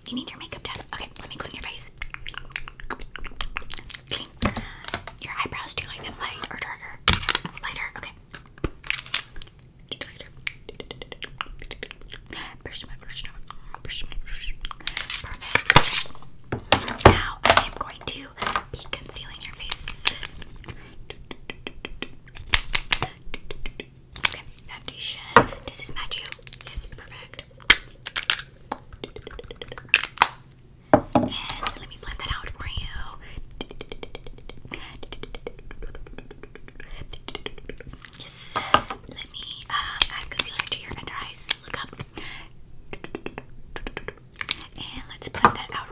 you need your makeup done. Okay, let me clean your face. Clean. Your eyebrows, do you like them light or darker? Lighter, okay. Perfect. Now I am going to be concealing your face. Okay, foundation. Does this match you? Yes, perfect. And let me blend that out for you. Yes. Let me add concealer to your under eyes. Look up. And let's blend that out